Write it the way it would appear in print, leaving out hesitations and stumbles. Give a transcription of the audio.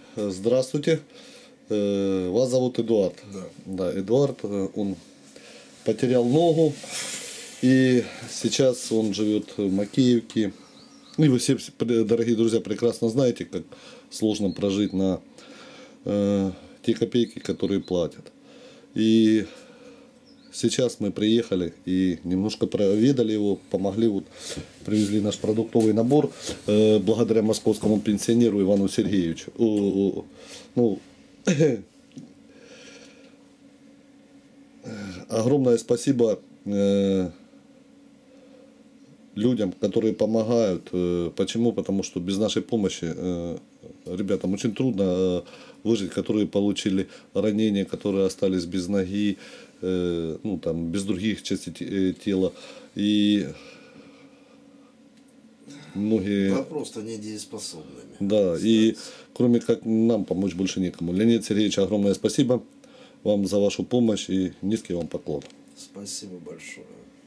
Здравствуйте. Вас зовут Эдуард. Да. Да, Эдуард, он потерял ногу, и сейчас он живет в Макеевке. И вы все, дорогие друзья, прекрасно знаете, как сложно прожить на те копейки, которые платят. И сейчас мы приехали и немножко проведали его, помогли, вот, привезли наш продуктовый набор благодаря московскому пенсионеру Ивану Сергеевичу. Ну, огромное спасибо людям, которые помогают. Почему? Потому что без нашей помощи ребятам очень трудно выжить, которые получили ранения, которые остались без ноги, ну там без других частей тела. И многие... Да, просто недееспособными. Да, и кроме как нам помочь больше некому. Леонид Сергеевич, огромное спасибо вам за вашу помощь и низкий вам поклон. Спасибо большое.